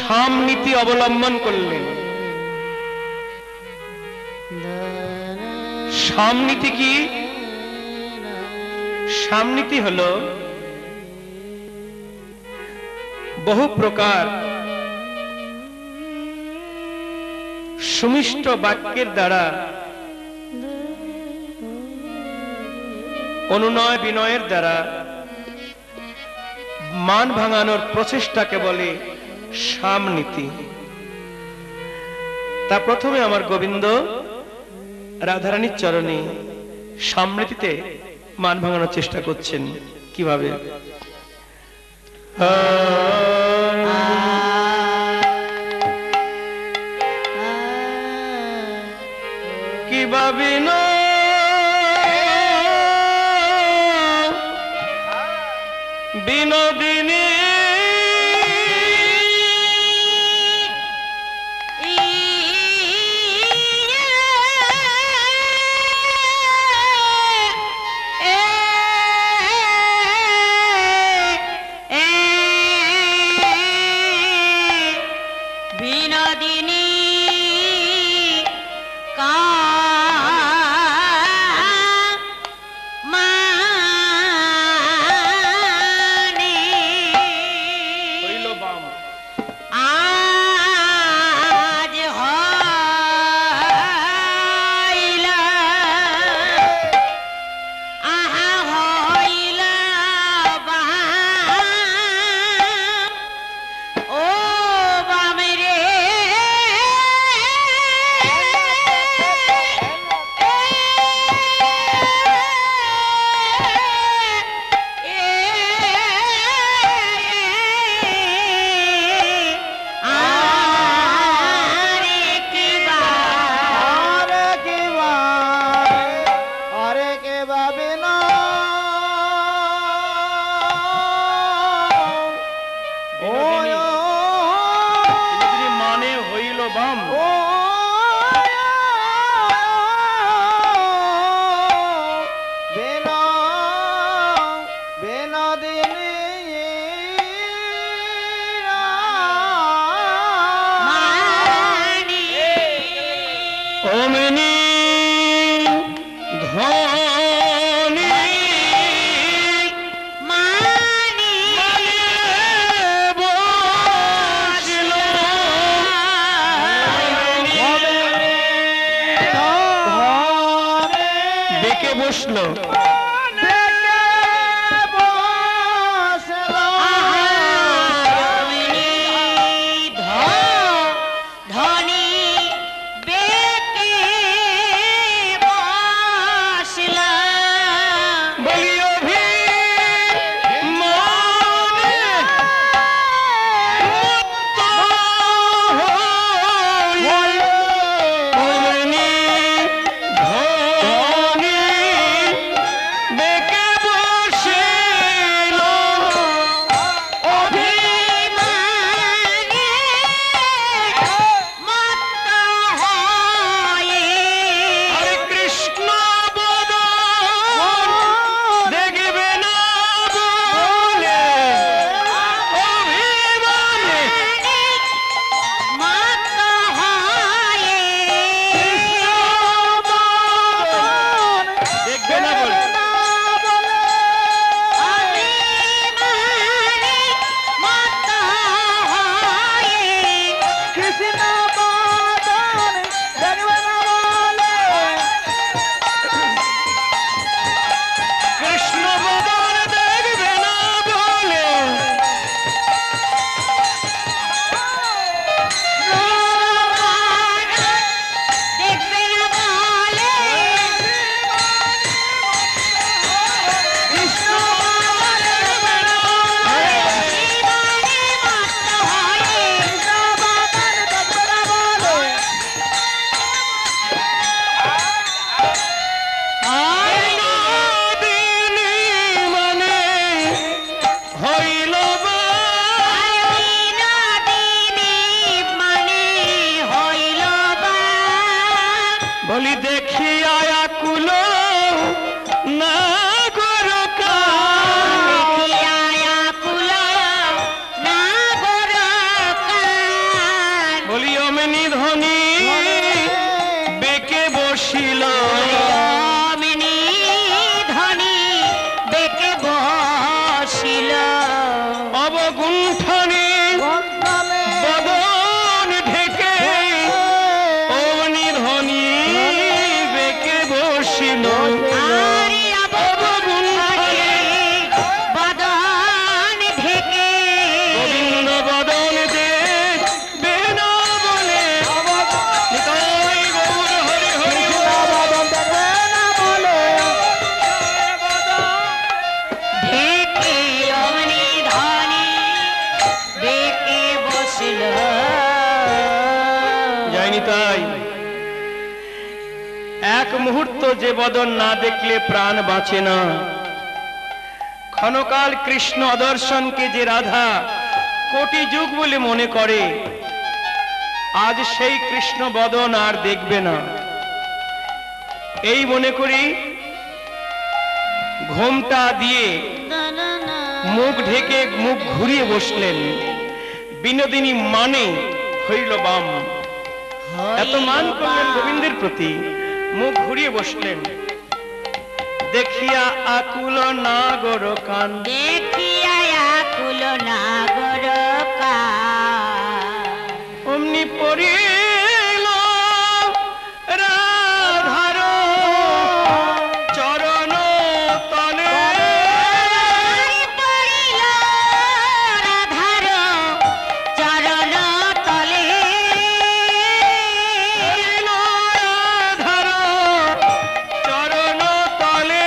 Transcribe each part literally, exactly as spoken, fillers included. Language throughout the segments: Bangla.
সামনীতি অবলম্বন করলেন। সামনীতি কি? সামনীতি হলো বহু প্রকার সুমিষ্ট বাক্যের দ্বারা অনুনয় বিনয়ের দ্বারা মান ভাঙানোর প্রচেষ্টাকে বলে সামনীতি। তা প্রথমে আমার গোবিন্দ রাধারানীর চরণে সামনীতিতে মান ভাঙানোর চেষ্টা করছেন। কিভাবে? কিভাবে না বিনোদিনী হয়নি তাই এক মুহূর্ত যে বদন না দেখলে প্রাণ বাঁচে না। ক্ষণকাল কৃষ্ণ অদর্শনকে যে রাধা কোটি যুগ বলে মনে করে, আজ সেই কৃষ্ণ বদন আর দেখবে না। এই মনে করি ঘোমটা দিয়ে মুখ ঢেকে মুখ ঘুরিয়ে বসলেন। বিনোদিনী মানে হইল বাম, এত মান করলেন গোবিন্দের প্রতি, মুখ ঘুরিয়ে বসলেন। দেখিয়া আকুল নাগর কান, দেখিয়া আকুল নাগর কান, অমনি পড়িল রাধার চরণ তলে, পড়িল রাধার চরণ তলে, রাধার চরণ তলে।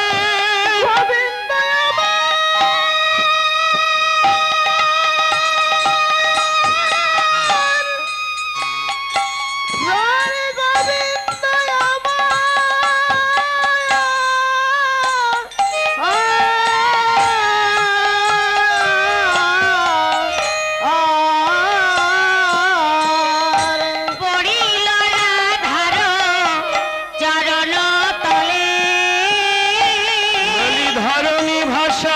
পড়িল রাধার চরণ তলে, বলি ধরণী ভাষা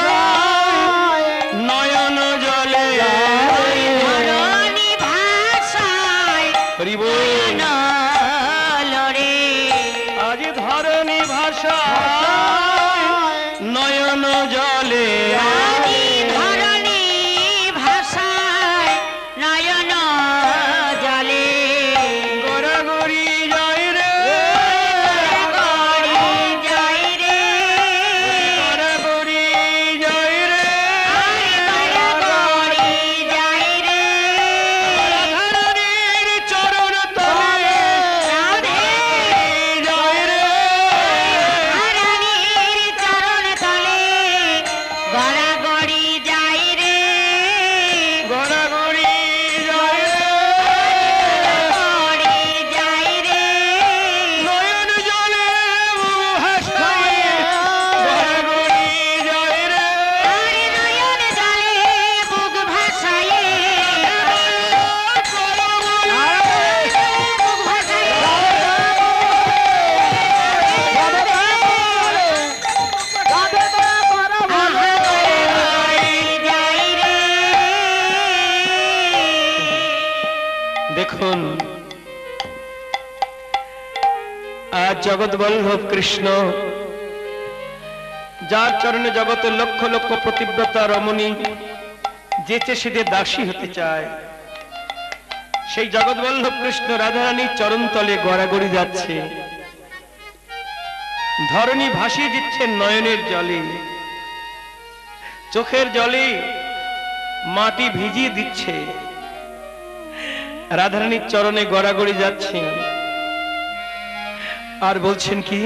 নয়ন জলে, ধরণী ভাষায় হরি বল। নলরে, আজ ধরণী ভাষা নয়ন জলে, আদি ধরণী ভাষায় নয়ন জলে, গড়াগড়ি যায় রে, গড়ি যায় রে, গড়াগড়ি যায় রে, গড়ি যায় রে, রাধারানীর চরণ তলে রাধে যায় রে, রানীর চরণ তলে গড়াগড়ি যায় রে, গড়াগড়ি যায় রে, গড়ি যায় রে, নয়ন জলে ভাষায় গড়াগড়ি যায় রে, আরে নয়ন জলে বুক ভাসায়ে, বুক ভাসায়ে, আহা গড়ি যায় রে। দেখুন আজ জগৎ বল্লভ কৃষ্ণ, যার চরণে জগতের লক্ষ লক্ষ প্রতিব্রতা রমণী যেচে সেদে দাসী হতে চায়, সেই জগৎ বল্লভ কৃষ্ণ রাধারানীর চরণ তলে গড়াগড়ি যাচ্ছে। ধরণী ভাসিয়ে দিচ্ছেন নয়নের জলে, চোখের জলে মাটি ভিজিয়ে দিচ্ছে। রাধারানীর চরণে গড়াগড়ি যাচ্ছেন আর বলছেন কি,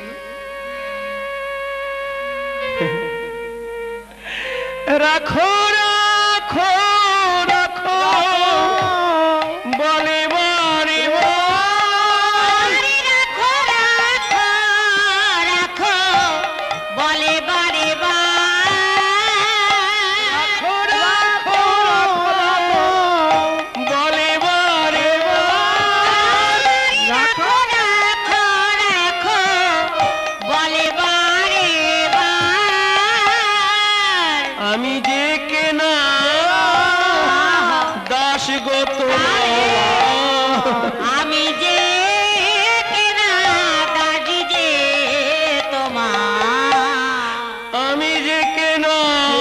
রাখো রাখো রাখো বলে বারে বার, রাখো রাখো রাখো বলে বারে বার, রাখো রাখো বলে বারে বার, রাখো রাখো রাখো বলে বারে বার, আমি যে কেনা দাস গো তোমার, আমি যে কেনা দাসী যে তোমার, আমি যে কেনা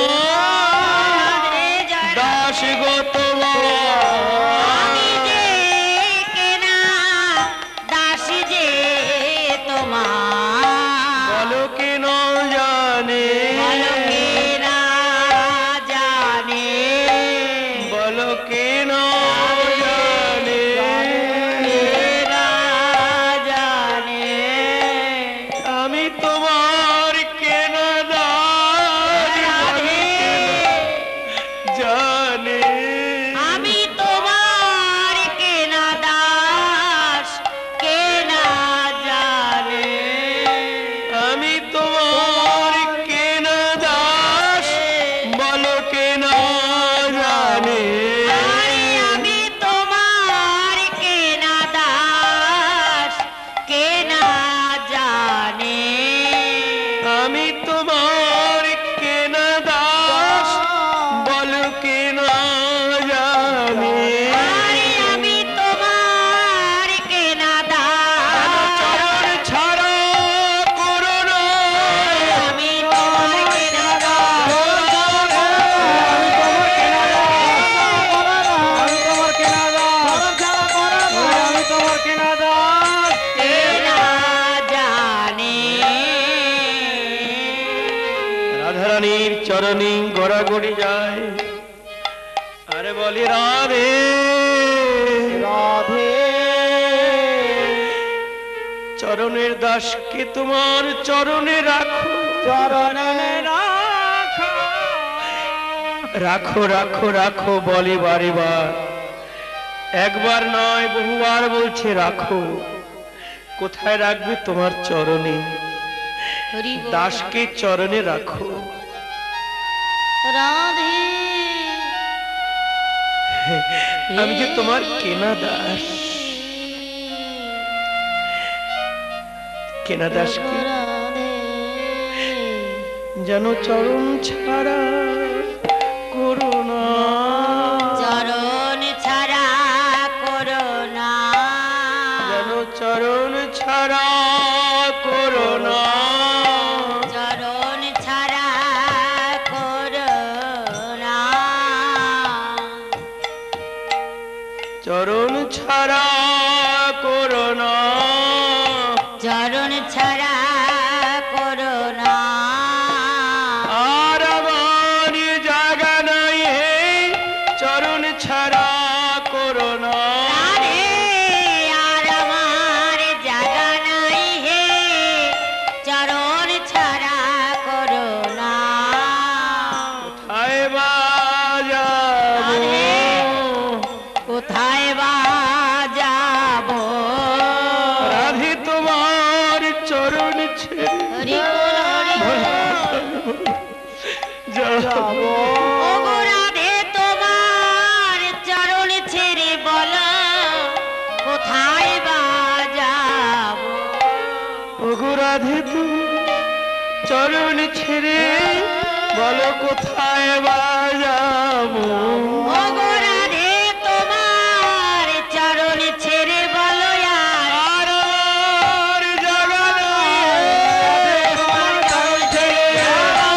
দাস গো তোমার, আমি যে কেনা দাসী যে তোমার, বলো কেন জানে, বলো কেনা জানে, বলো কেন জানে, কেনা জানে, আমি তোমার কেন দাস রাধে, জানে, আমি তোমার কেনা দাস চরণে গড়াগড়ি যায় আরে বলি রাধে রাধে চরণের দাসকে তোমার চরণে রাখো চরণে রাখো রাখো রাখো রাখো বলে বারে বার একবার নয় বহুবার বলছে রাখো কোথায় রাখবে তোমার চরণে দাসকে চরণে রাখো রাধে আমি যে তোমার কেনা দাস কেনা দাসকে যেন চরণ ছাড়া করোনা চরণ ছাড়া করোনা যেন চরণ ছাড়া করোনা চরণ ছাড়া করোনা চরণ ছাড়া করোনা চরণ ছাড়া করোনা আর আমার জায়গা নাই হে চরণ ছাড়া করোনা রাধে আর আমার জায়গা নাই হে চরণ ছাড়া করোনা কোথায় বা যাবো? কোথায় বা যাব রাধে তোমার চরণ ছেড়ে হরি বল হরি বল যাবো ওগো রাধে তোমার চরণ ছেড়ে বলো কোথায় বা যাব ওগো রাধে তুমি চরণ ছেড়ে বলো কোথায় বা যাবো ওগো রাধে তোমার চরণ ছেড়ে বলো আর আর আমার জায়গা নাই, তোমার চরণ ছেড়ে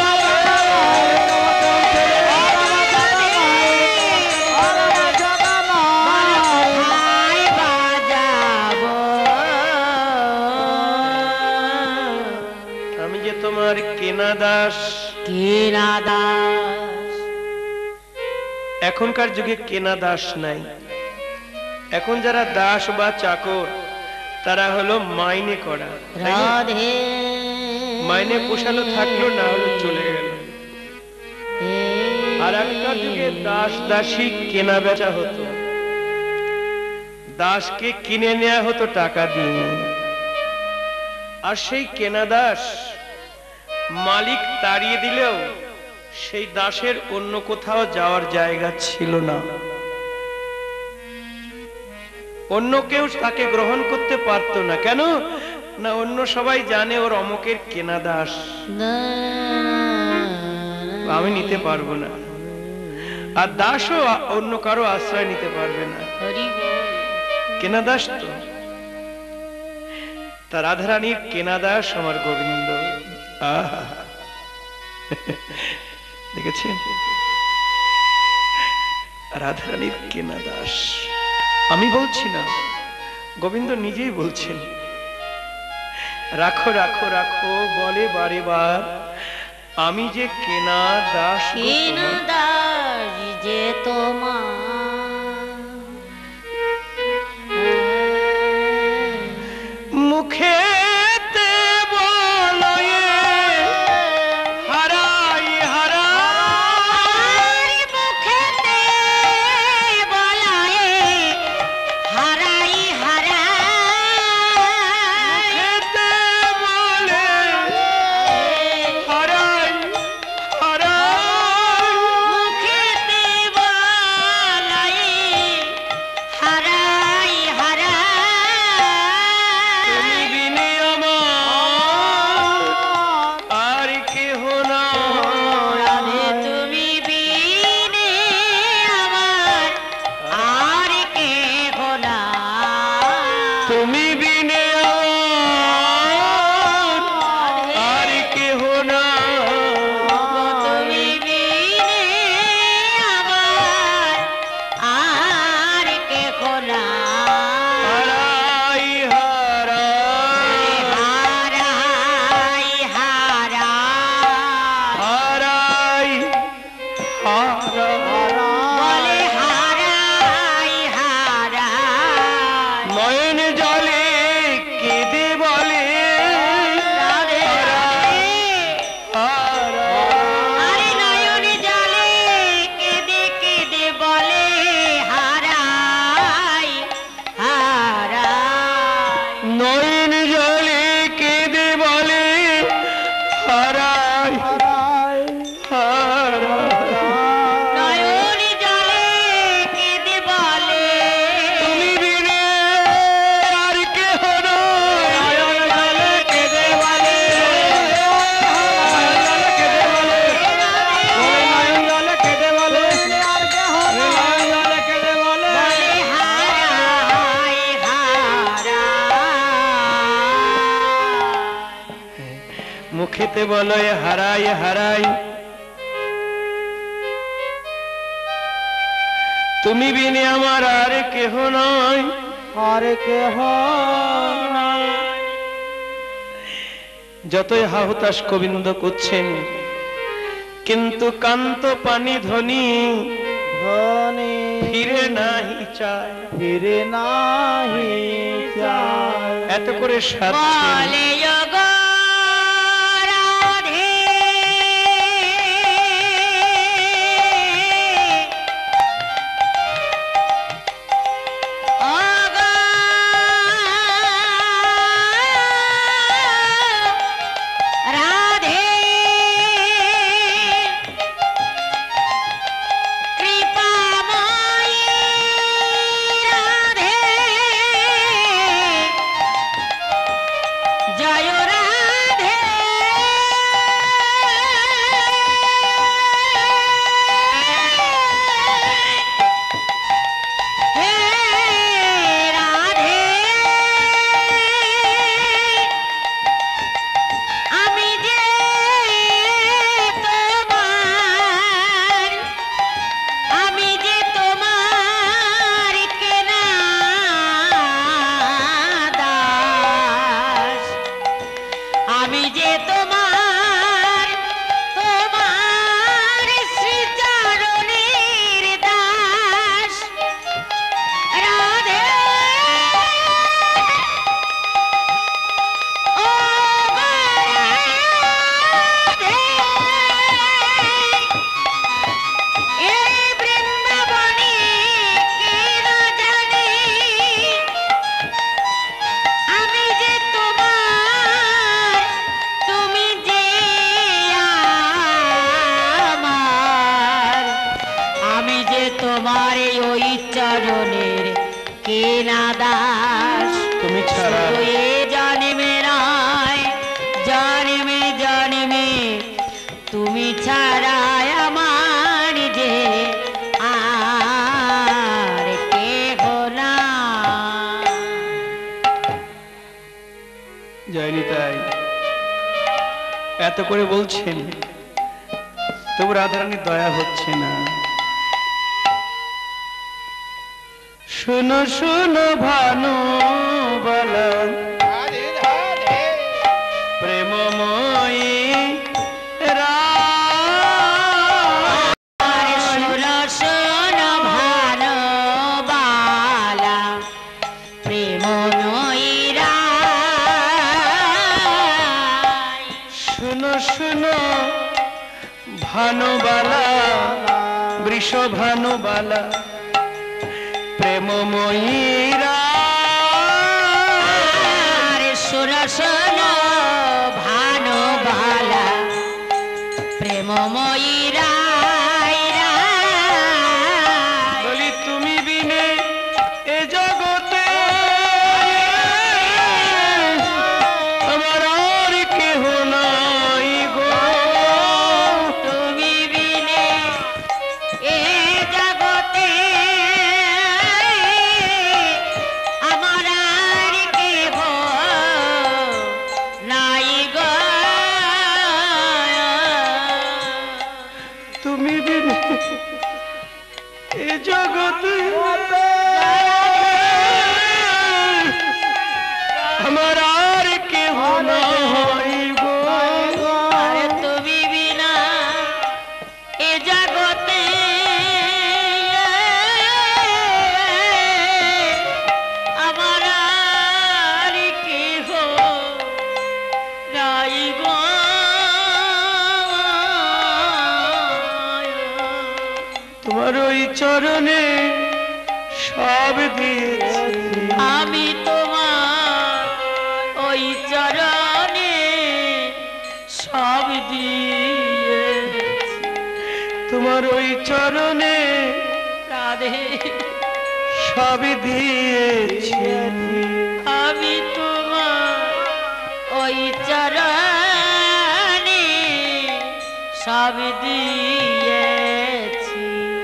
কোথায় বা যাব আমি যে তোমার কেনা দাস কেনা দাস এখনকার যুগে কেনা দাস নাই এখন যারা দাস বা চাকর তারা হলো মাইনে করা তাই না? রাধে মাইনে পোষালো থাকলো না হলো চলে গেল আর আগেকার যুগে দাস দাসী কেনা বেচা হতো দাসকে কিনে নেওয়া হতো টাকা দিয়ে আর সেই কেনা দাস মালিক তাড়িয়ে দিলেও সেই দাসের অন্য কোথাও যাওয়ার জায়গা ছিল না অন্য কেউ তাকে গ্রহণ করতে পারতো না কেন না অন্য সবাই জানে ওর অমুকের কেনা দাস আমি নিতে পারবো না আর দাসও অন্য কারো আশ্রয় নিতে পারবে না হরি কেনা দাস তো তা রাধারানীর কেনা দাস আমার গোবিন্দ আহা! দেখেছেন রাধারানীর কেনা দাস আমি বলছি না গোবিন্দ নিজেই বলছেন রাখো রাখো রাখো বলে বারে বার আমি যে কেনা দাস গো কেনা তোমার। দাস যে তোমার মুখেতে বলয়ে হারাই হারাই মুখেতে বলায়ে হারাই হারাই মুখেতে বলে হারাই হারাই মুখেতে বলায়ে হারাই তুমি হারাই বিনে আমার আর কেহ নাই রাধে তুমি বিনে আমার আর কেহ নাই। তুমি বিনে আমার আর কেহ নাই তুমি বিনে আমার আর কেহ নাই। হারাই হারাই হারাই হারাই হারাই যেতে বলো হারাই হারাই, তুমি বিনে আমার আর কেহ নয়, আর কেহ নাই। যতই হাহুতাস গোবিন্দ করছেন, কিন্তু কান্ত পানি ধ্বনি ধনী ফিরে নাহি চায়, ফিরে নাহি যায়। এত করে সাধছেন। বলে যোগো রাধে, ওগো রাধে, কৃপাময়ী রাধে, জয় রাধে, হে রাধে, আমি যে তোমার, আমি যে তোমার কেনা দাস, আমি যে তোমার, তোমার শ্রীচরণের দাস, রাধে, ও রাধে, এই বৃন্দাবনে কে না জানে, আমি যে তোমার, তুমি যে আমার, আমি যে তোমার ওই চরণের কেনা দাস। তুমি ছাড়া শুধু এ জন্মে নয়, জন্মে জন্মে তুমি ছাড়া আমার যে আর কেহ নাই। যায়নি তাই এত করে বলছেন, তবু রাধারানীর দয়া হচ্ছে না। শুনো শুনো ভানু বলা প্রেমময়ী রা- আর শোনো শোনো ভালোবালা, প্রেম নইরা, শুনো শুনো ভানুবালা, বৃষ ভানুবালা, প্রেমময়ী রা- আর শোনো শোনো ভালোবালা, প্রেমময়ী রাই রাই। বলি তুমি বিনে এ জগতে আমার আর কেহ নাই গো, তুমি বিনে এ জগতে আমার আর কেহ নাই গো। তুমি বিনে এ জগতে আমার আর কেহ নাই গো, আরে তুমি বিনা এ জগতে আমার আর কেহ নাই গো। তোমার ওই চরণে সব দিয়েছি, আমি তোমার ওই চরণে সব দিয়ে, তোমার ওই চরণে রাধে সব দিয়েছি, আমি তোমার ওই চরণে সব দিয়েছি।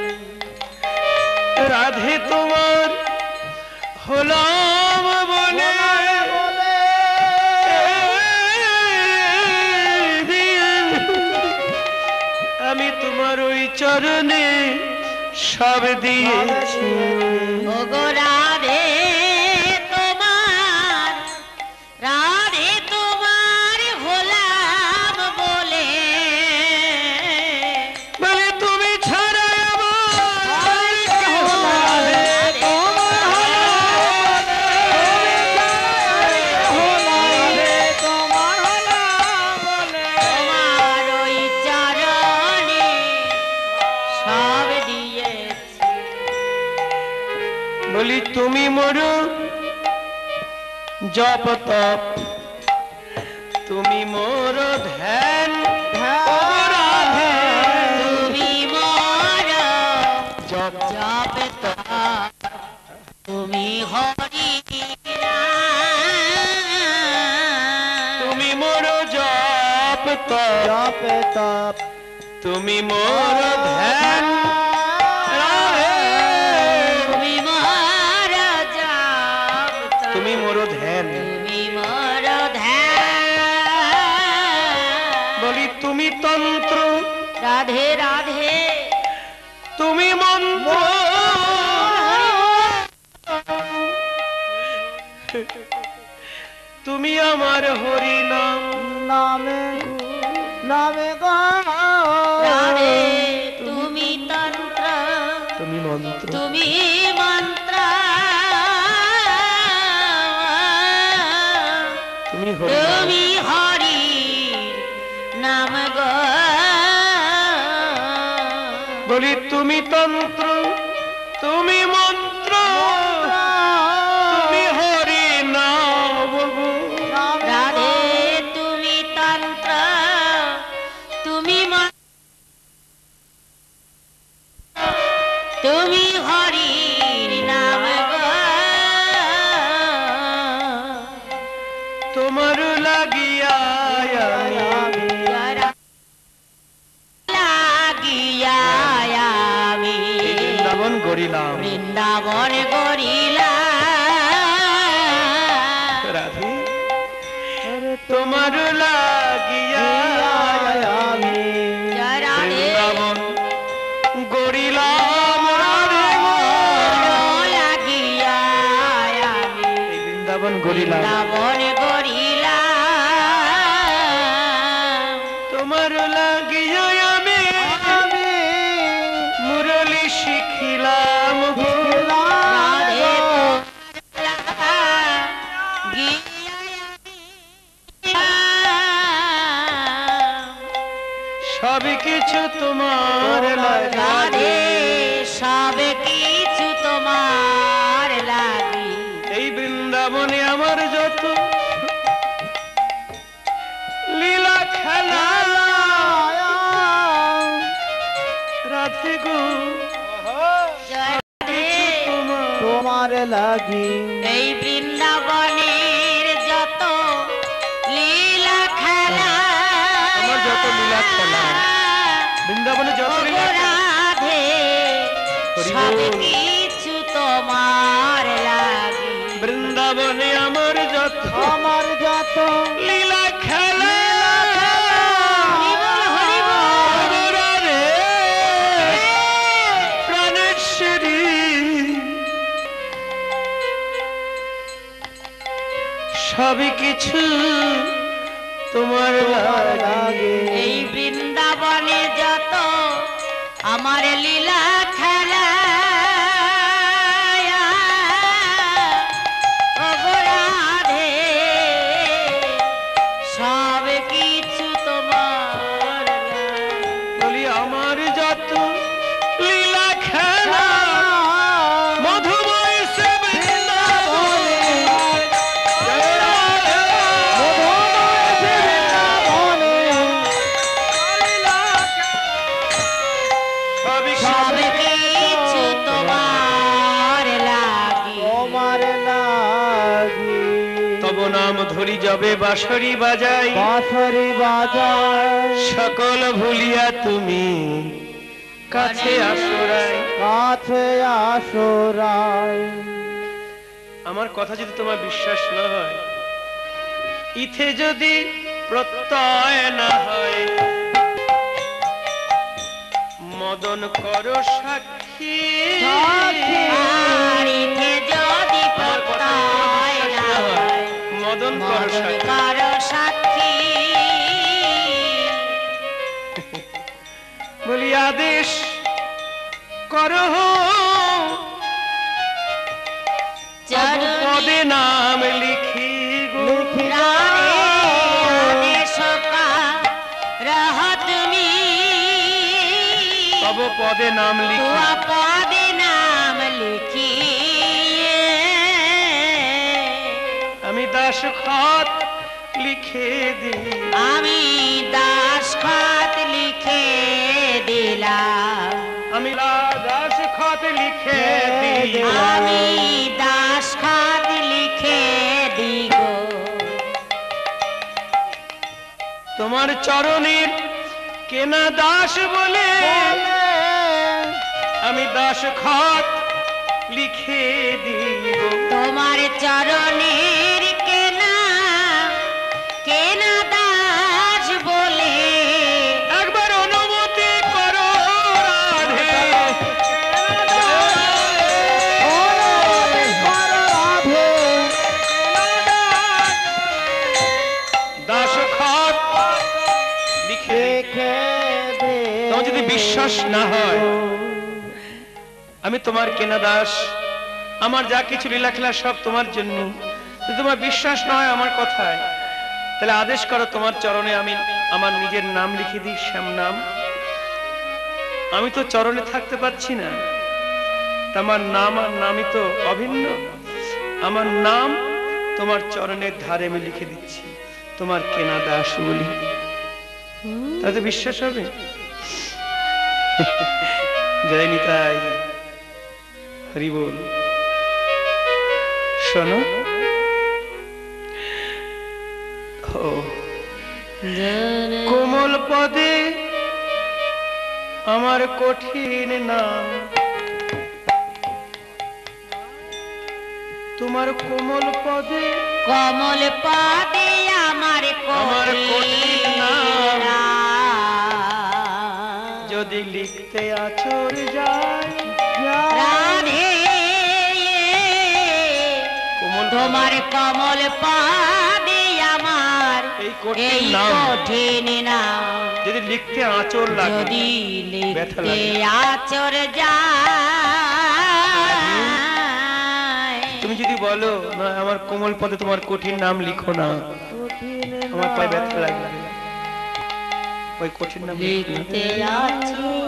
রাধে তোমার হলাম বলে সব দিয়েছি। ওগো রাধে তোমার, রাধে তোমার হলাম বলে, বলে তুমি ছাড়া আমার কেহ নাই। তোমার ওই চরণে সব দিয়েছি। বলি তুমি মোর জপ তপ, তুমি মোর ধ্যান, ও রাধে তুমি মোর জপ জপ তপ, তুমি হরি তুমি মোর জপ তপ, জপ তপ তুমি মোর ধ্যান, রাধে তুমি মোর জপ তপ, তুমি মোর ধ্যান। তুমি মোর ধ্যান। বলি তুমি তন্ত্র, রাধে রাধে তুমি মন্ত্র, তুমি আমার হরি নাম। নামে নামে গো রাধে তুমি তন্ত্র, তুমি মন্ত্র, তুমি মন্ত্র, তুমি হরি নাম। তুমি হরি নাম গো। বলি তুমি তন্ত্র, তুমি মন্ত্র, তুমি হরি নাম গো। রাধে তুমি তন্ত্র, তুমি মন্ত্র, তুমি হরি নাম গো। তোমার লাগিয়া আমি লাগিয়া আমি এই বৃন্দাবন গড়িলাম। বৃন্দাবন গড়িলা। রাধে তোমার লাগিয়া আমি রাধে বৃন্দাবন গড়িলাম। রাধে লাগিয়া আমি এই বৃন্দাবন গড়িলাম। বৃন্দাবন গড়িলা। তোমার লাগিয়া আমি আমি মুরলি শিখিলাম গো। রাধে সব কিছু তোমার লাগে। রাধে সব কিছু তোমার লাগি। এই বৃন্দাবনে আমার যত লীলা খেলা, রাধে গো রাধে তোমার। তোমার লাগি এই বৃন্দাবনের যত লীলা খেলা, আমার যত লীলা খেলা, বৃন্দাবনে যত লীলা খেলা, রাধে হরি সব বল। কিছু তোমার লাগি। বৃন্দাবনে আমার যত আমার যত লীলা খেলা, হরি বল, হরি বল। রাধে প্রাণেশ্বরী সবই কিছু তোমার লাগে। এই বৃন্দাবনে যত আমার লীলা খেলা, ওগো রাধে সব কিছু তোমার লাগি। বলি আমার যত লীলা খেলা, মধুময় সে বৃন্দাবনে, জয় রাধে। সবই সব কিছু তোমার লাগি। তোমার লাগি তব নাম ধরি যাবে বাঁশরি বাজাই, বাঁশরি বাজায় সকল ভুলিয়া তুমি কাছে আসরাই। কাছে আসরায়। আমার কথা যদি তোমার বিশ্বাস না হয়, ইথে যদি প্রত্যয় না হয়, মদন কর সাক্ষী সখী সখী। বাড়িতে যদি আমার কথা প্রত্যয় বিশ্বাস না না হয়, হয়, মদন কর মদন সাক্ষী। কর সাক্ষী। বলি আদেশ করো চরণে পদে নাম লিখি গো। লিখি রাধে দাও। আদেশ কা রহ তুমি, তব পদে নাম লিখি তুয়া পদে নাম লিখি। আমি দাস খত লিখে দিই। আমি দাস খাত লিখে দিলাম, আমি লা- দাস খত লিখে দিই। আমি দাস খাত লিখে দিগো। তোমার চরণের কেনা দাস বলে আমি দাস খত লিখে দিব। তোমার চরণের কেনা কেনা দাস বলে একবার অনুমতি করো রাধে। অনুমতি করো রাধে। দাস খত লিখে দিই। লিখে দে। তোমার যদি বিশ্বাস না হয় আমি তোমার কেনা দাস, আমার যা কিছু লীলা খেলা সব তোমার জন্য, যদি তোমার বিশ্বাস না হয় আমার কথায়, তাহলে আদেশ করো তোমার চরণে আমি আমার নিজের নাম লিখে দিই, শ্যাম নাম। আমি তো চরণে থাকতে পারছি না, তা আমার নাম আর নামই তো অভিন্ন। আমার নাম তোমার চরণের ধারে আমি লিখে দিচ্ছি, তোমার কেনা দাস বলি। তাতে বিশ্বাস হবে? জয় নিতাই, হরি বল। শোনো, ও কোমল পদে আমার কঠিন নাম, তোমার কোমল পদে কমল পদে আমার আমার কঠিন নাম। নাম। যদি লিখতে আচর যায় রাধে কোমল তোমার কমল পদে আমার এই কঠিন এই নাম। কঠিন নাম। যদি লিখতে আচর লাগে, যদি ব্যথা লিখতে লাগে। আচর যায়, তুমি যদি বলো না আমার কোমল পদে তোমার কঠিন নাম লিখো না, কঠিন আমার পায়ে নাম। ব্যথা লাগবে, ওই কঠিন নাম লিখো না। লিখতে আচর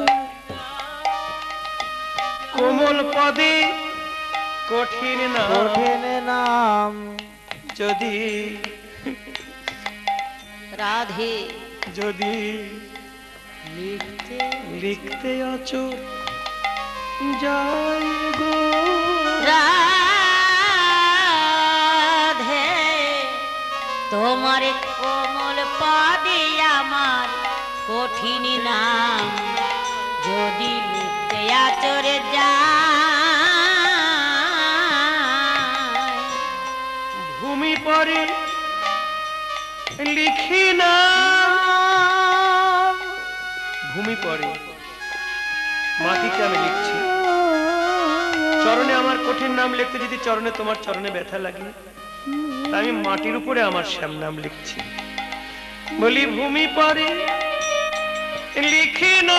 কোমল পদে কঠিন নাম কঠিন নাম। যদি রাধে যদি লিখতে লিখতে আচর যায় গো। রাধে তোমার কোমল পদে আমার কঠিন নাম, যদি লিখতে আচরে যায়, ভূমি পরে লিখি না, ভূমি পরে মাটিতে আমি লিখছি। চরণে আমার কঠিন নাম লিখতে যদি চরণে তোমার চরণে ব্যথা লাগে, তাই আমি মাটির উপরে আমার শ্যাম নাম লিখছি। বলি ভূমি পরে লিখি না,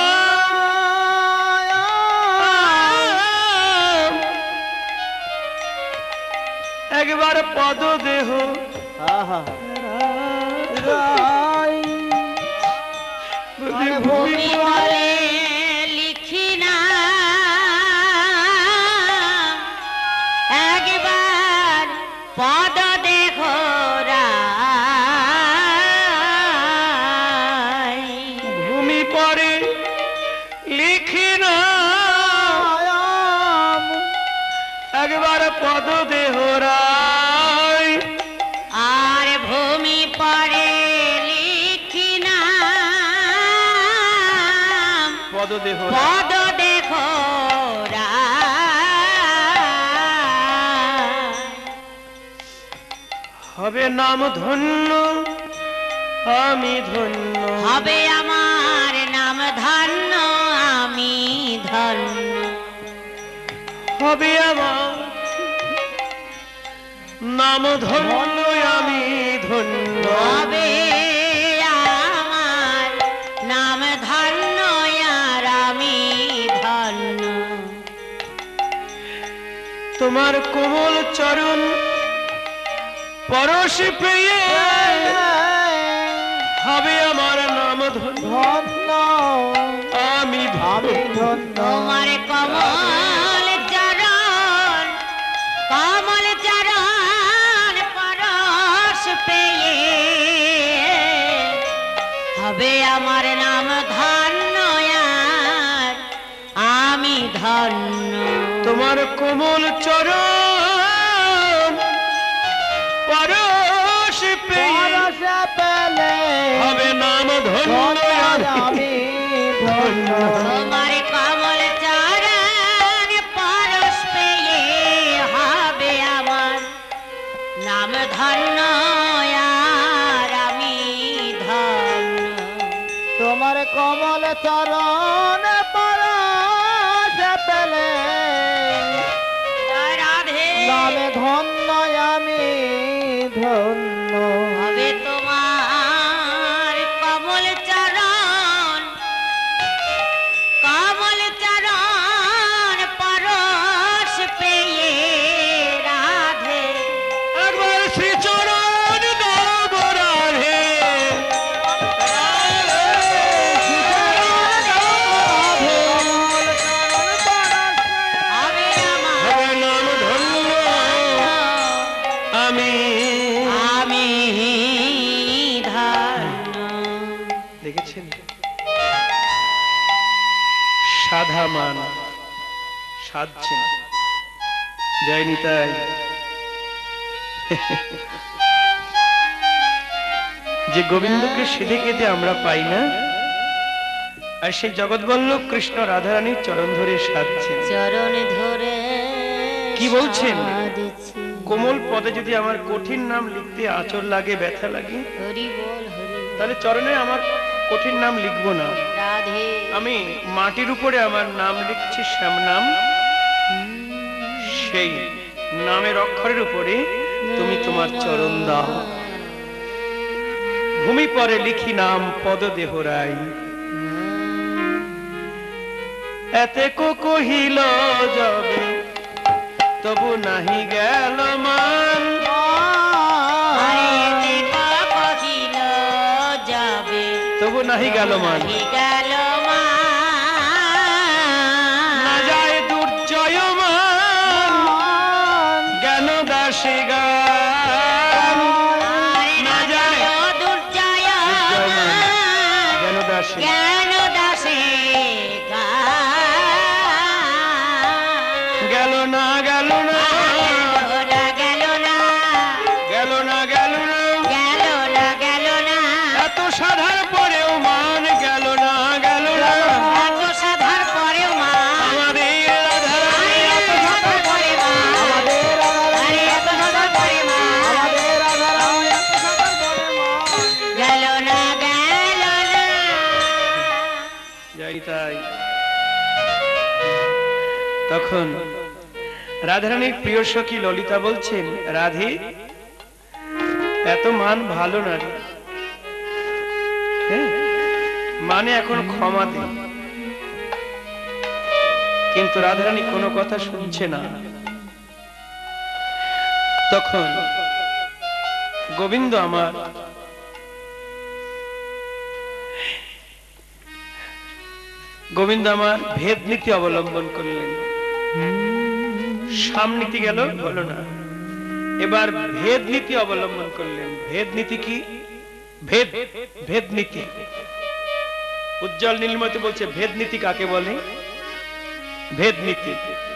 একবার পদ দেহ আহা। রাই। বলি ভূমি ভূমি বলে লিখি না, একবার পদ দেখো রাই। ভূমি পরে লিখি না, একবার পদ দেহরাই। আর ভূমি পরে লিখি না, পদ দেহ পদ দেখো রাই। হবে নাম ধন্য, আমি ধন্য। হবে আমার নাম ধন্য, আমি ধন্য। হবে আমার নাম ধন্য আমি ধন্য হবে আমার নাম ধন্য আর আমি ধন্য তোমার কোমল চরণ পরশ পেয়ে হবে আমার নাম ধন্য ধন্য আমি আমি ধন্য তোমার কমল চরণ কমল চরণ পরশ পেয়ে হবে আমার নাম ধন্য আর আমি ধন্য তোমার কোমল চরণ পরশ পেয়ে পরশ পেলে হবে নাম ধন্য ধন্য আমি ধন্য তোমার কমল চরণ পরশ পেয়ে হবে আমার নাম ধন্য আর আমি ধন্য তোমার কমল চরণ পরশ পেলে জয় রাধে নামে ধন্য আমি ধন্য হবে তোমার কমল চরণ কমল চরণ পরশ পেয়ে রাধে একবার শ্রী চরণ দাও গো রাধে হবে আমার হবে নাম ধন্য আমি আমি ধন্য দেখেছেন সাধা মান সাধছেন জয় নিতাই যে গোবিন্দকে সেধে কেঁদে আমরা পাই না আর সেই জগৎবল্লভ কৃষ্ণ রাধারানীর চরণ ধরে সাধছেন চরণ ধরে কি বলছেন? সাধছি। কোমল পদে যদি আমার কঠিন নাম লিখতে আঁচড় লাগে ব্যথা লাগে হরি বল হরি বল। তাহলে চরণে আমার কঠিন নাম লিখবো না রাধে আমি মাটির উপরে আমার নাম লিখছি শ্যাম নাম সেই নামের অক্ষরের উপরে তুমি তোমার চরণ দাও ভূমি পরে লিখি নাম পদ দেহরাই এতে কো কহিল যাবে তবু নাহি গেল মান আরে দেখো কহিল যাবে তবু নাহি গেল মান নাহি গেল মা না যায় দুর্জয় মান জ্ঞান দাসে গান আরে না যায় দুর্জয় জ্ঞান দাসে জ্ঞান দাসে গেল না গেল না গেল না গেল না গেল না গেল না গেল না এত সাধার পরেও মান গেল না গেল না এত সাধার পরেও মা আমাদের রাধারানী আরে এত সাধার পরে মা আমাদের আরে এত সাধার পরে মা আমাদের রাধারানী এত সাগর বলে মা গেল না গেল না যাই তাই তখন রাধারানীর প্রিয় সখী ললিতা বলছেন রাধে এত মান ভালো না রে। হ্যাঁ, মানে এখন ক্ষমা দে কিন্তু রাধারানী কোনো কথা শুনছে না তখন গোবিন্দ আমার গোবিন্দ আমার ভেদ নীতি অবলম্বন করলেন সামনীতি গেল হলো না এবার ভেদ নীতি অবলম্বন করলেন ভেদ নীতি কি ভেদ ভেদ নীতি উজ্জ্বল নীলমতি বলছে ভেদ নীতি কাকে বলে ভেদ নীতি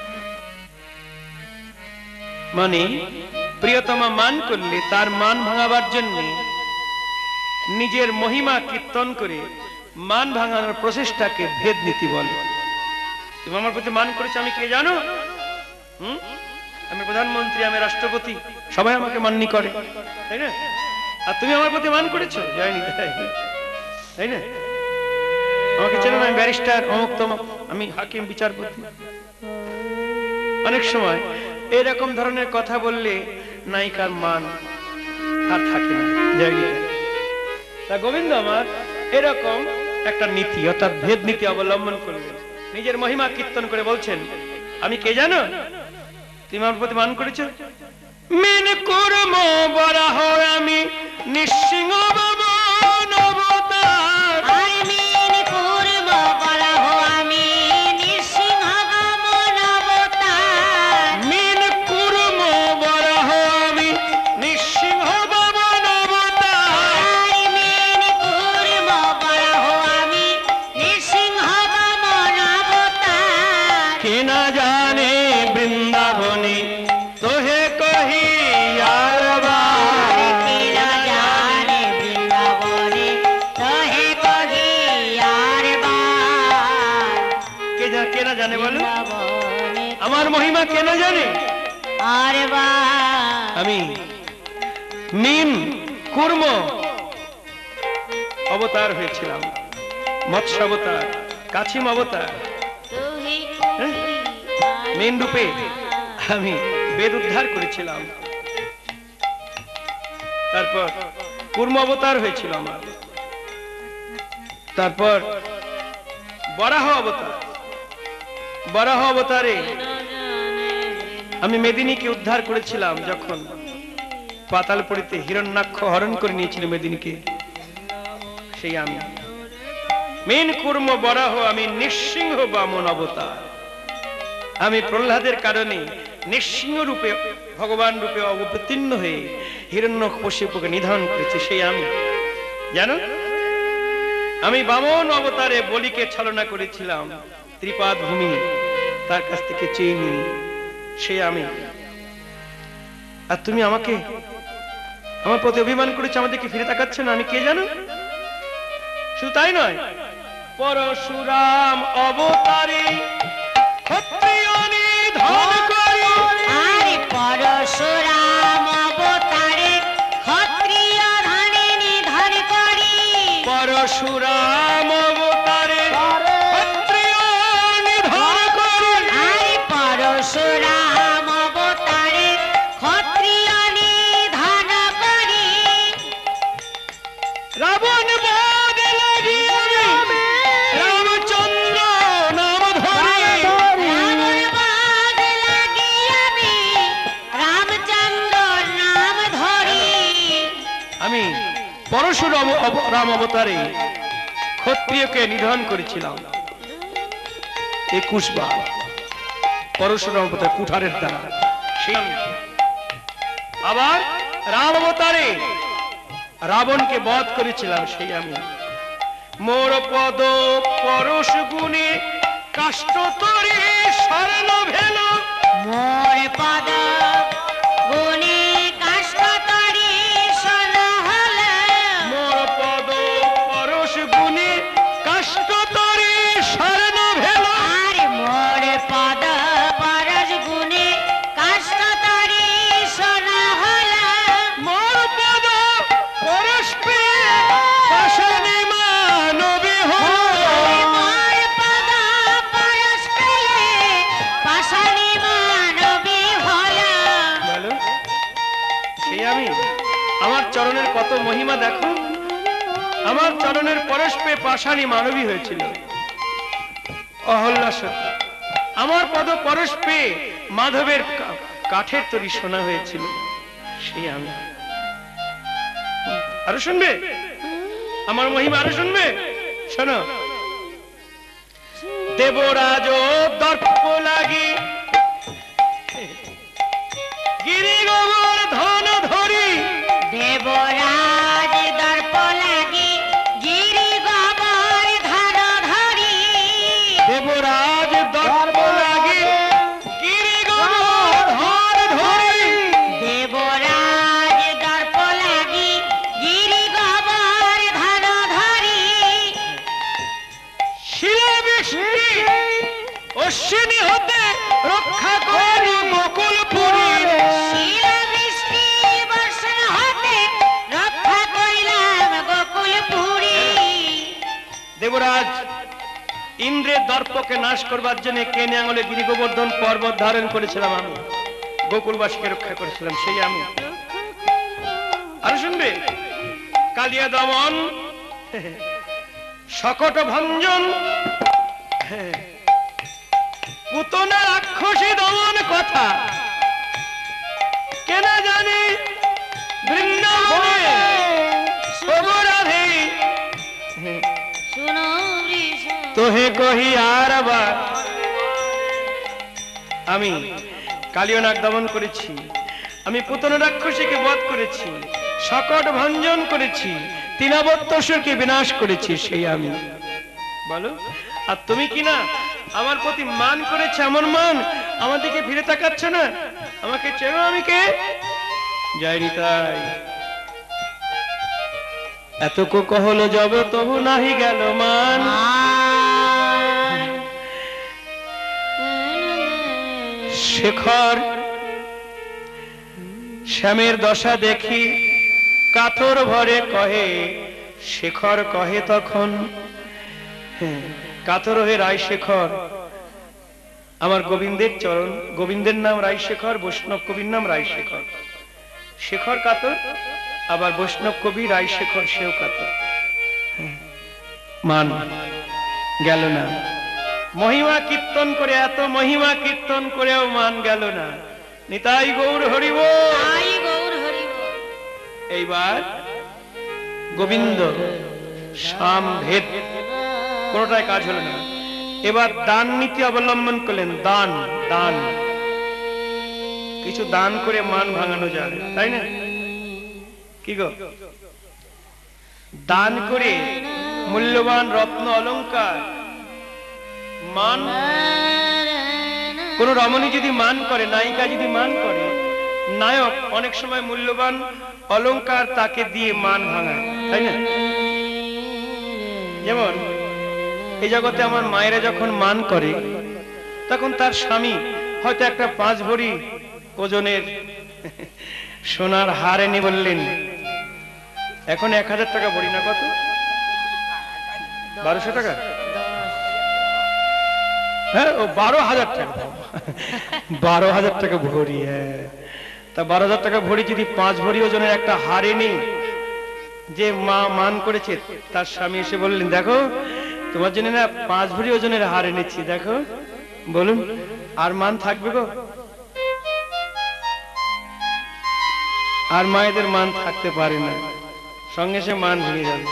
মানে প্রিয়তমা মান করলে তার মান ভাঙাবার জন্য নিজের মহিমা কীর্তন করে মান ভাঙানোর প্রচেষ্টাকে ভেদ নীতি বলে তুমি আমার প্রতি মান করেছো আমি কে জানো হুম আমি প্রধানমন্ত্রী আমি রাষ্ট্রপতি সবাই আমাকে মান্য করে তাই না আর তুমি আমার প্রতি মান করেছো জয় নিতাই তাই না আমাকে চেনো না আমি ব্যারিস্টার অমুক তমুক আমি হাকিম বিচারপতি অনেক সময় এরকম ধরনের কথা বললে নায়িকার মান আর থাকে না। জয় গীতা। তা গোবিন্দ আমার এরকম একটা নীতি অর্থাৎ ভেদ নীতি অবলম্বন করলেন, নিজের মহিমা কীর্তন করে বলছেন, আমি কে জানো? তুমি আমার প্রতি মান করেছো। মিন কুর্ম বরাহ আমি নিঃসিংহ ভবন অবতার। আর মিন কুর্ম বরাহ আমি নৃসিংহ বামন অবতার। মিন কুর্ম বরাহ আমি নিঃসিংহ ভবন অবতার। আর মিন কুর্ম বরাহ আমি নৃসিংহ বামন অবতার। কে না জানে বৃন্দাবনে তোহে কহি আর বার। কে না জানে বৃন্দাবনে তোহে কহি আর বার। কে জা- কে না জানে বলো? বৃন্দাবনে আমার মহিমা কে না জানে? আর বার। আমি মিন কুর্ম অবতার হয়েছিলাম, মৎস্য অবতার, কাছিম অবতার। তুই হ্যাঁ? মেন রূপে আমি বেদ উদ্ধার করেছিলাম। তারপর কুর্ম অবতার হয়েছিল আমার। তারপর বরাহ অবতার। বরাহ অবতারে আমি মেদিনীকে উদ্ধার করেছিলাম, যখন পাতালপুরীতে হিরণ্যাক্ষ হরণ করে নিয়েছিল মেদিনীকে, সেই আমি। মেন কুর্ম বরাহ আমি নৃসিংহ বামন অবতার। আমি প্রহ্লাদের কারণে নৃসিংহ রূপে ভগবান রূপে অবতীর্ণ হয়ে হিরণ্যকশিপুকে নিধন করেছি, সেই আমি। জানো, আমি বামন অবতারে বলিকে ছলনা করেছিলাম, ত্রিপাদ ভূমি তার কাছ থেকে চেয়ে নিয়ে, সেই আমি। আর তুমি আমাকে আমার প্রতি অভিমান করেছো, আমাদেরকে ফিরে তাকাচ্ছ না। আমি কে জানো? শুধু তাই নয়, পরশুরাম অবতারে ক্ষত্রিয় নিধন করি। আর পরশুরাম অবতারে ক্ষত্রিয় ধানে নিধন করি। পরশুরাম অবতারে ক্ষত্রিয় নিধন করি। আর পরশুরাম অবতারে ক্ষত্রিয় নিধন করি। রাবণ বধ লাগি আমি রামচন্দ্র নাম ধরি। রাবণ বধ লাগি আমি রামচন্দ্র নাম ধরি। আমি পরশুরাম অব- রাম অবতারে ক্ষত্রিয়কে নিধন করেছিলাম একুশ বার। পরশুরাম অবতার কুঠারের দ্বারা, সেই আমি। আবার রাম অবতারে রাবণকে বধ করেছিলাম, সেই আমি। মোর পদ পরশ গুণে কাষ্ট তরি স্বর্ণ ভেল। মোর পদ গুণে কাষ্ট তরি শোন হল। মোর পদ পরশ গুণে কাষ্ট তরি স্বর্ণ ভেল। আর মোর পদ পরশ গুণে কাষ্ট তরি শোন হল। মোর পদ পরশ পেয়ে পাশানি মানবী হল। মোর পদ পরশ পেলে পাষাণী মানবী হল। বলো, সেই আমি। আমার চরণের কত মহিমা দেখো। আমার চরণের পরশ পেয়ে পাষাণী মানবী হয়েছিল অহল্যা সতী। আমার পদ পরশ পেয়ে মাধবের কা- কাঠের তৈরি সোনা হয়েছিল, সেই আমি। আরো শুনবে আমার মহিমা? আরো শুনবে? শোনো, দেবরাজ দর্প লাগি গিরি গোবর ধন ধরি। দেবরাজ দর্প লাগি গিরি গোবর ধর ধরি। দেবরাজ দর্প লাগি গিরি গোবর ধন ধরি। দেবরাজ দর্প লাগি গিরি গোবর ধর ধরি। শিলা বৃষ্টি অশ্বিনী হতে ইন্দ্রের দর্পকে নাশ করবার জন্য কেনে আঙুলে গিরি গোবর্ধন পর্বত ধারণ করেছিলাম আমি, গোকুলবাসীকে রক্ষা করেছিলাম সেই আমি। আর শুনবে, কালিয়া দমন, শকট ভঞ্জন, পুতনা রাক্ষসী দমন কথা কেন জানি বৃন্দাবনে অপরাধী শুনো তোহে কহি আর আবার আমি কালিয়নাগ দমন করেছি, আমি পুতনা রাক্ষসীকে বধ করেছি, শকট ভঞ্জন করেছি, তিনাবত্তসুরকে বিনাশ করেছি সেই আমি। বলো, আর তুমি কি না আমার প্রতি মান করেছে, এমন মান আমার দিকে ফিরে তাকাচ্ছ না? আমাকে চেনো আমি কে? যাইনি তাই এত কহল যাব তবু নাহি গেল মান। শেখর শ্যামের দশা দেখি কাতর ভরে কহে, শেখর কহে তখন, কাতর হয়ে রায় শেখর, আমার গোবিন্দের চরণ, গোবিন্দের নাম রায় শেখর, বৈষ্ণব কবির নাম রায় শেখর। শেখর কাতর, আবার বৈষ্ণব কবি রায় শেখর, সেও কাতর। মান গেল না, মহিমা কীর্তন করে, এত মহিমা কীর্তন করেও মান গেল না। নিতাই গৌর হরি বল। গৌর হরি বল। এইবার গোবিন্দ সাম ভেদ কোনটাই কাজ হলো না। এবার দান নীতি অবলম্বন করলেন। দান দান কিছু দান করে মান ভাঙানো যায়, তাই না? কি গো, দান করে মূল্যবান রত্ন অলংকার, মান, কোন রমণী যদি মান করে, নায়িকা যদি মান করে, নায়ক অনেক সময় মূল্যবান অলংকার তাকে দিয়ে মান ভাঙায়, তাই না? যেমন এই জগতে আমার মায়েরা যখন মান করে, তখন তার স্বামী হয়তো একটা পাঁচ ভরি ওজনের সোনার হার এনে বললেন, এখন এক হাজার টাকা ভরি না, কত? বারোশো টাকা, হ্যাঁ, ও বারো হাজার টাকা, বারো হাজার টাকা ভরি। হ্যাঁ, তা বারো হাজার টাকা ভরি যদি পাঁচ ভরি ওজনের একটা হার এনে যে মা মান করেছে, তার স্বামী এসে বললেন, দেখো তোমার জন্য না পাঁচ ভরি ওজনের হার এনেছি, দেখো, বলুন আর মান থাকবে গো? আর মায়েদের মান থাকতে পারে না, সঙ্গে সে মান ভেঙে যাবে।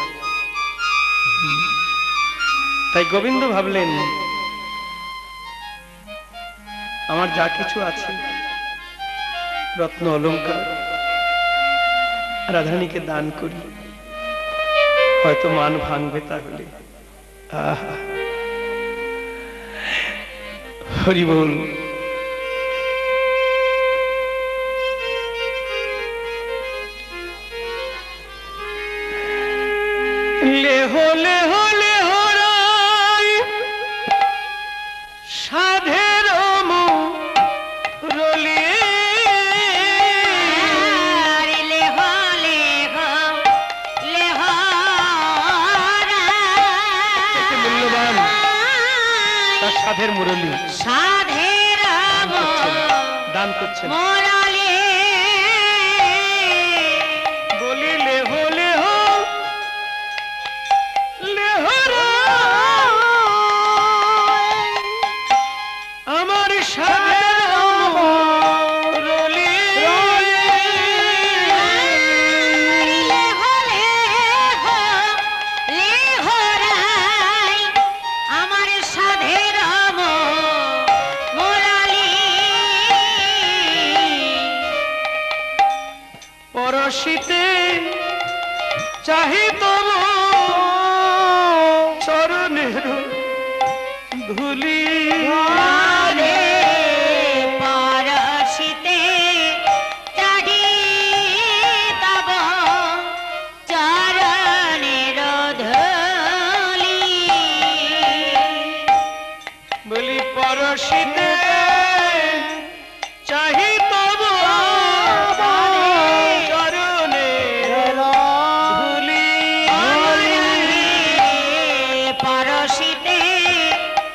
তাই গোবিন্দ ভাবলেন, আমার যা কিছু আছে রত্ন অলংকার রাধারানীকে দান করি, হয়তো মান ভাঙবে, তাহলে। আহা, হরি বল। লেহ লেহ লেহ রায় সাধের মুরলি, লেহ লেহ লেহ একটি মূল্যবান তার সাধের মুরলি সাধের দান করছেন। মুরলি বলি লেহ লেহ লেহ আমার সাধের মুরলি, লেহ লেহ লেহ রায় আমার সাধের মুরলি, পরশিতে চাহি তব চরণের ধুলি, রাধে পরশিতে চাহি তব চরণের ধূলি, বলি পরশিতে চাহি তব চরণের ধুলি, পরশিতে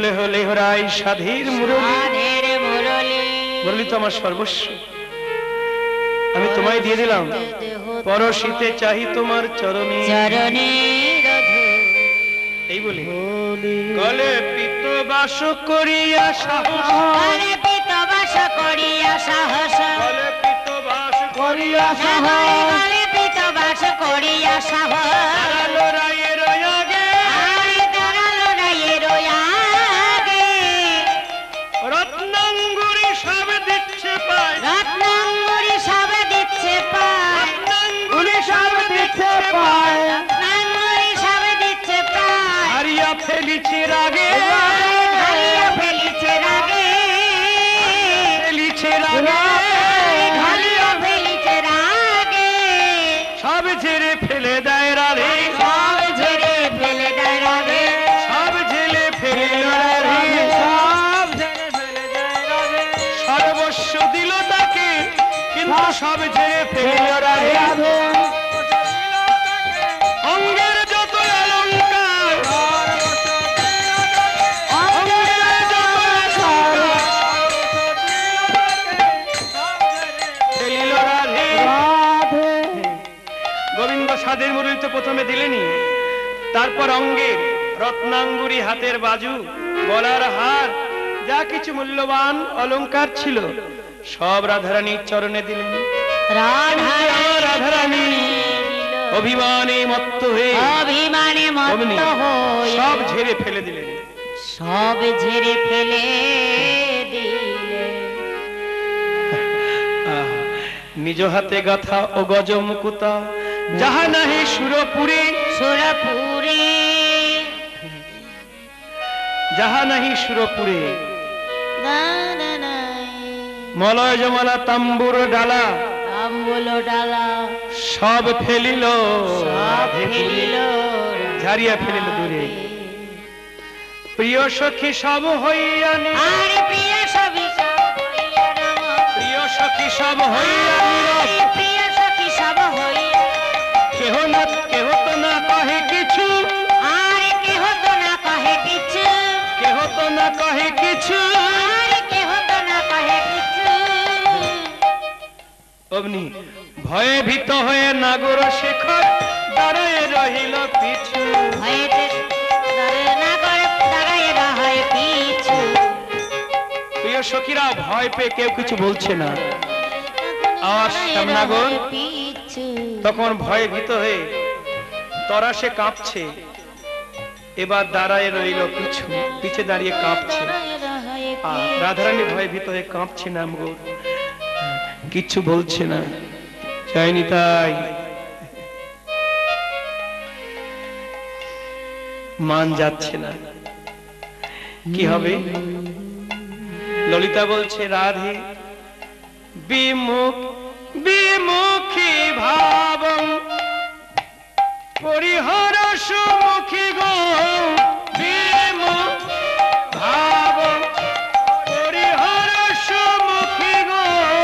বলে হলে হরাই সাধীর মুরলী, সাধের মুরলী মুরলী তো আমার সর্বস্ব, আমি তোমায় দিয়ে দিলাম। পরশিতে চাহি তোমার চরণে, চরণে এই বলে গলে পিত বাস করিয়া সাহস, গলে পিত বাস করিয়া সাহস, গলে পিত বাস করিয়া সাহস, গলে পিত বাস করিয়া সাহস, আলো রায়ের আগে আরে দাঁড়ালো রায়ের আগে, রত্নাঙ্গুরি সব দিচ্ছে পায়, রত্নাঙ্গুরি সব দিচ্ছে পায়, রত্নাঙ্গুরি সব দিচ্ছে পায়, রত্নাঙ্গুরি সব দিচ্ছে পায়, হারিয়া ফেলিছে রাগে, ঢালিয়া ফেলিছে রাগে, ফেলিছে রাগে, ঢালিয়া ফেলিছে রাগে, সব ঝেড়ে ফেলে দেয় রাধে, সব ঝেড়ে ফেলে দেয় রাগে, সব ঝেলে ফেলে রাধে, সব ঝেড়ে ফেলে দেয় রাধে, সর্বস্ব দিল তাকে, কিন্তু সব ঝেড়ে ফেলে রাধে। রাধে, অঙ্গের যত অলঙ্কার, অঙ্গের যত অলঙ্কার, ফেলিল রাধে। রাধে, গোবিন্দ সাধের মুরলী তো প্রথমে দিলেনি, তারপর অঙ্গের রত্নাঙ্গুরি, হাতের বাজু, গলার হার, যা কিছু মূল্যবান অলংকার ছিল সব রাধারানীর চরণে দিলেন। রাধারানী অভিমানে মত্ত হয়ে অভিমানে অমনি মত্ত হয়ে সব ঝেড়ে ফেলে দিলেন। সব ঝেড়ে ফেলে দিলে, আহ, নিজ হাতে গাথা ও গজ মুকুতা, যাহা নাহি সুরপুরে, সুরপুরে যাহা নাহি সুরপুরে, দানা নাই, মলয় জমালা তাম্বুর ডালা, আম্বুল ডালা সব ফেলিল সব রাধে দূরে। ফেলিল, ঝাড়িয়া ফেলিল দূরে। প্রিয় সখী সব হইয়া নি- আর প্রিয় সবই সব হইয়া রাম, প্রিয় সখী সব হইয়া নীরব, আর প্রিয় সখী সব হইয়া, কেহ না কেহ তো না কহে কিছু, আর কেহ তো না কহে কিছু, কেহ তো না কহে কিছু। আর কেহ তো না কহে কিছু, অমনি ভয়ে ভীত হয়ে নাগর শেখর দাঁড়ায় রহিল পিছু। ভয়েতে দাঁড়ায় না করে দাঁড়ায় রহে পিছু, প্রিয় সখীরা ভয় পেয়ে কেউ কিছু বলছে না। আর শ্যামনাগর পিছু, তখন ভয়ে ভীত হয়ে তরাসে কাঁপছে, এবার দাঁড়ায় রইল পিছু, পিছে দাঁড়িয়ে কাঁপছে। আর রাধারানী ভয়ে ভীত হয়ে কাঁপছে না, গো কিচ্ছু বলছে না, চাইনি তাই মান যাচ্ছে না। কি হবে? ললিতা বলছে, রাধে বিমুখ বিমুখী ভাবং পরিহর সুমুখী গো, বিমুখ ভাবং পরিহর সুমুখী গো,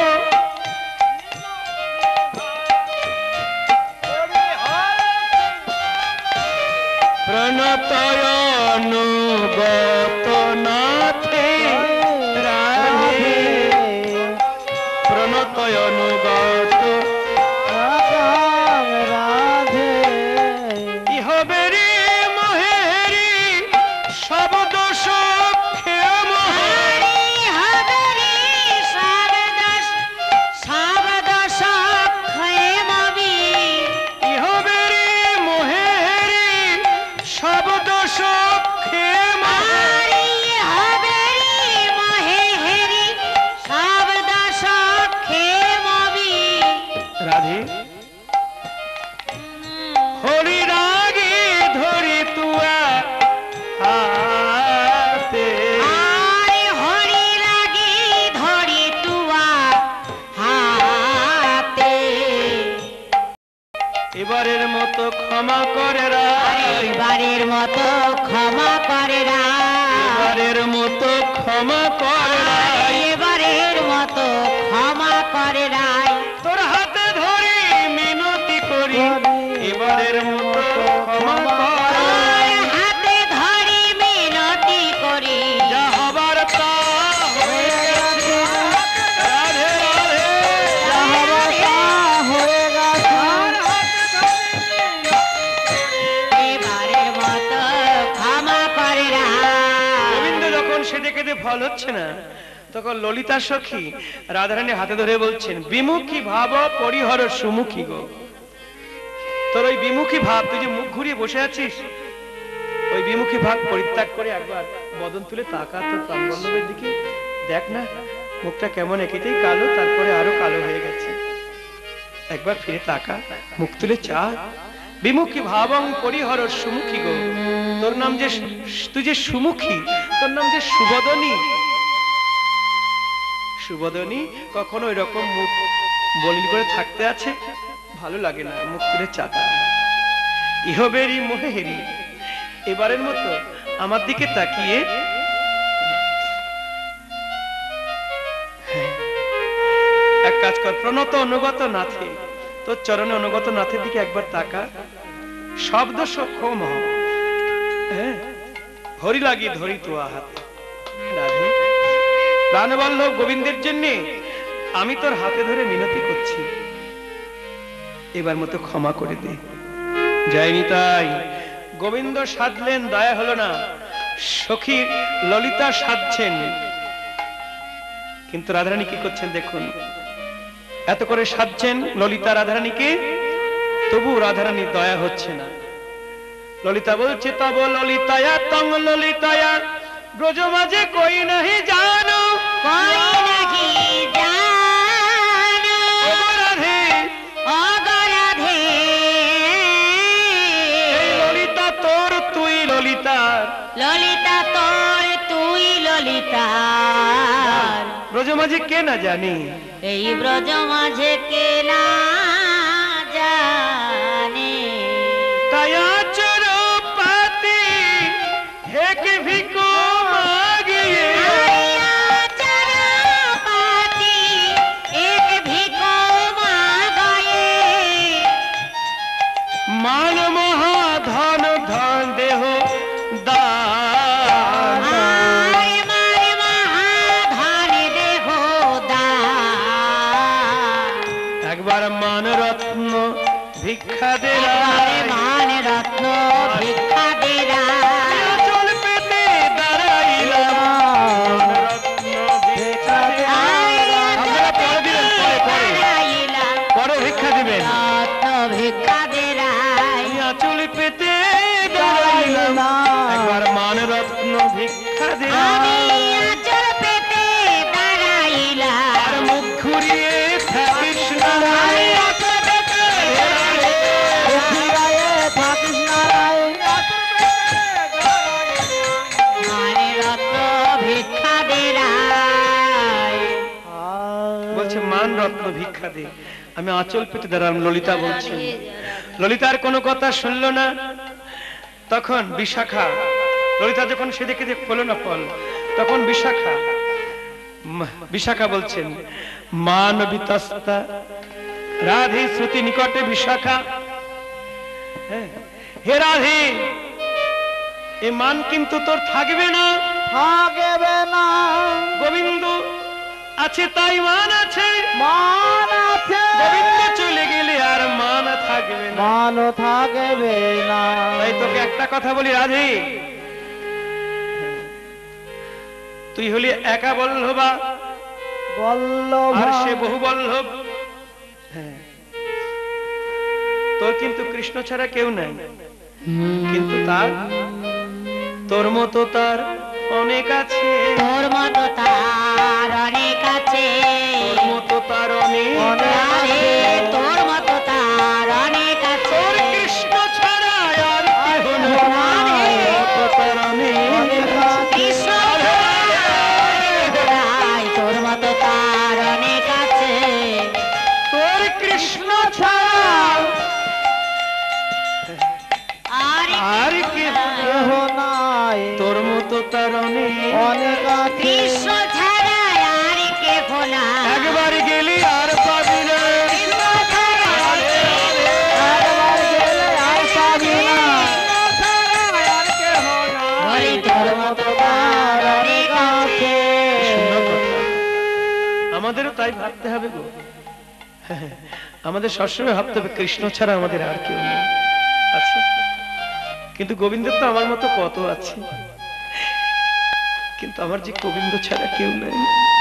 প্রণতয় অনুগত নাথে রাধে, প্রণতয় অনুগত রাধাম রাধে, ইহবেরি মহেরি সব দোষ ক্ষেম, হরি হরি সর্বদশ সর্বদশ ক্ষেমবি, ইহবেরি মহেরি সব দোষ ক্ষেম। হরি হরি মহে হেরি সর্বদশ ক্ষেমবি, রাধে হরি রাগে ধরি তুয়া হাতে, আরে হরি লাগি ধরি তুয়া হাতে, এবারের মতো ক্ষমা করে রায়, এবারের মতো ক্ষমা করে রায়, এবারের মতো ক্ষমা করে রায়, এবারের মতো ক্ষমা করে রায়, তোর হাতে ধরি মিনতি করি, এবারের মতো ক্ষমা কর। তোর হাতে ধরি মিনতি করি, ফল হচ্ছে না, তখন ললিতা সখী রাধারানী হাতে ধরে বলছেন, বিমুখী ভাব পরিহর সুমুখী গো। তোর ওই বিমুখী ভাব, তুই যে মুখ ঘুরিয়ে বসে আছিস, ওই বিমুখী ভাব পরিত্যাগ করে একবার বদন তুলে তাকা তোর প্রাণবল্লভের দিকে, দেখ না মুখটা কেমন একেতেই কালো, তারপরে আরো কালো হয়ে গেছে। একবার ফিরে তাকা, মুখ তুলে চা। বিমুখী ভাবং পরিহর সুমুখী গো। তোর নাম যে, তুই যে সুমুখী, তোর নাম যে সুবদনী। সুবদনী কখনো এরকম মুখ বলিল করে থাকতে আছে, ভালো লাগে না। মুখ তুলে চাকা। ইহবেরি মোহেরি, এবারের মতো আমার দিকে তাকিয়ে এক কাজ কর, প্রণত অনুগত নাথে, তোর চরণে অনুগত নাথের দিকে একবার তাকা। শব্দ সক্ষম হ্যাঁ, হরি লাগি ধরি তো হাতে। রাধে, প্রাণবল্লভ গোবিন্দের জন্য আমি তোর হাতে ধরে মিনতি করছি, এবার মতো ক্ষমা করে দে। যায়নি তাই গোবিন্দ সাধলেন, দয়া হলো না। সখী ললিতা সাধছেন, কিন্তু রাধারানী কি করছেন দেখুন। এত করে সাধছেন ললিতা রাধারানীকে, তবু রাধারানীর দয়া হচ্ছে না। ললিতা বলছে, তব ললিতায়া তং ললিতায়া ব্রজ মাঝে কই নাহি জানো, কই নাহি জানো, ও রাধে ও গো রাধে। এই ললিতা তোর তুই ললিতার, ললিতা তোর তুই ললিতার। ব্রজ মাঝে কে না জানি, এই ব্রজ মাঝে কে না জানে। তায়া চর পাতি হেকে ভিকো মাগিয়ে, চরপাতি এক ভিখো মাগয়ে। মান মহা ধন ধন দেহ দান। আয় মারে মহাধন দেহ দান। একবার মান রত্ন ভিক্ষা দে একবারে মান রত্ন ভিক্ষা দে রায়। চল পেতে দাঁড়াইলাম, মান রত্ন ভিক্ষা দে। আপনারা পরে দিবেন, পরে পরে দাঁড়াইলাম, পরে ভিক্ষা দিবেন। রত্ন ভিক্ষা দে রায়। চুল পেতে দাঁড়াইলাম, একবার মান রত্ন ভিক্ষা দে। আমি আঁচল পেতে দাঁড়াইলাম, আর মুখ ঘুরিয়ে থাকিস না। আমি আঁচল পেতে মানে রত্ন ভিক্ষা দে রায়। বলছে মান রত্ন ভিক্ষা দে। আমি আঁচল পেতে দাঁড়ালাম, ললিতা বলছেন। ললিতার কোনো কথা শুনলো না। তখন বিশাখা, ললিতা যখন সে দেখে যে ফল না ফল, তখন বিশাখা বিশাখা বলছেন, মান বিতস্তা রাধে শ্রুতি নিকটে বিশাখা। হ্যাঁ, হে রাধে, এ মান কিন্তু তোর থাকবে না, থাকবে না। গোবিন্দ আছে তাই মান আছে, মান আছে, গোবিন্দ চলে গেলে আর মান থাকবে না। মান থাকবে না। তাই তোকে একটা কথা বলি রাধে, তুই হলি একা বল্লভা, বল্লভ আর সে বহু বল্লভ। হ্যাঁ, তোর কিন্তু কৃষ্ণ ছাড়া কেউ নাই, কিন্তু তার তোর মতো তার অনেক আছে, তোর মতো তার অনেক আছে, তোর মতো তার অনেক আরে তোর মতো তার অনেক আছে। তোর কৃষ্ণ ছাড়া আর কেহ নাই, তার অনেক কৃষ্ণ ছাড়াই তোর মতো তার অনেক আছে। তোর কৃষ্ণ ছাড়া আর আর কেহ কেহ নাই, তোর মতো তার অনেক অনেক আছে। কৃষ্ণ ছাড়া আর কে ভোলা, একবার গেলি আর পাবি না, কৃষ্ণ ছাড়া আর কে একবার গেলে আর পাবি না। আর কেহ নাই। বলি তোর মতো তার অনেক আছে। সুন্দর কথা। আমাদেরও তাই ভাবতে হবে গো। আমাদের সবসময় ভাবতে হবে কৃষ্ণ ছাড়া আমাদের আর কেউ নেই। আচ্ছা, কিন্তু গোবিন্দের তো আমার মতো কত আছে। কিন্তু আমার যে গোবিন্দ ছাড়া কেউ নাই,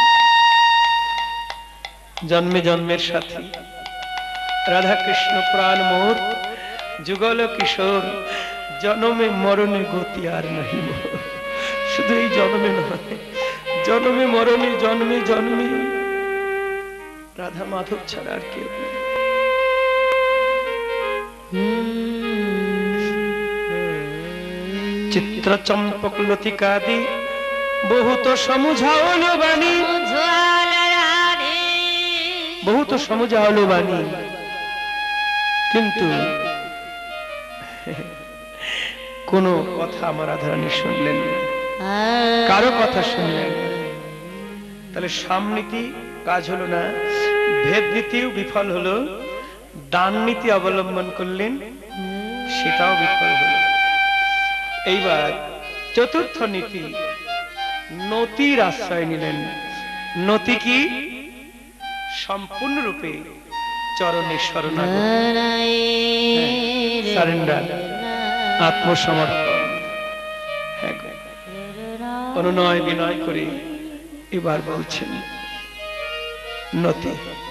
জন্মে জন্মের সাথী রাধা কৃষ্ণ প্রাণ মোর, যুগল কিশোর, জন্মে মরণে গতি আর নাহি মোর। শুধু এই জন্মে নয়, জন্মে মরণে জন্মে জন্মে রাধা মাধব ছাড়া আর কেউ নেই। চিত্র চম্পক লতিকাদি বহুত সমুঝাওলো বাণী, বহুত সমুঝাওলো বাণী, কিন্তু কোনো কথা আমার রাধারানী শুনলেন না, কারো কথা শুনলেন না। তাহলে সামনীতি কাজ হলো না, ভেদ নীতিও বিফল হলো, দান নীতি অবলম্বন করলেন, সেটাও বিফল হলো। এইবার চতুর্থ নীতি, নতির আশ্রয় নিলেন। নতি কি? সম্পূর্ণরূপে চরণে শরণাগত, সারেন্ডার, আত্মসমর্পণ। অনুনয় বিনয় করে এবার বলছেন নতি,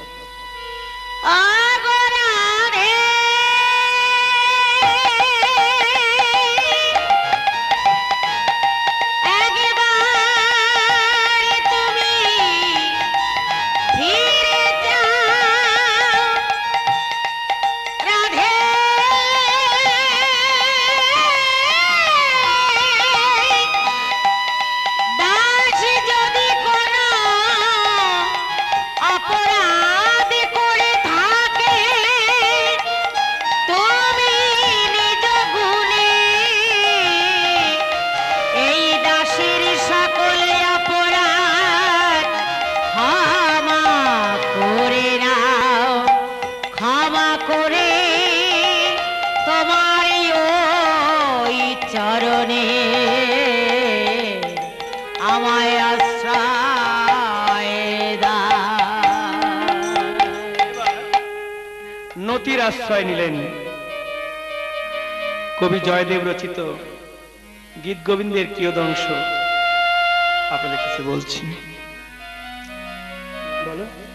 নতির আশ্রয় নিলেন। কবি জয়দেব রচিত গীত গোবিন্দের কিয়দংশ আপনাদের কাছে বলছি, বলো।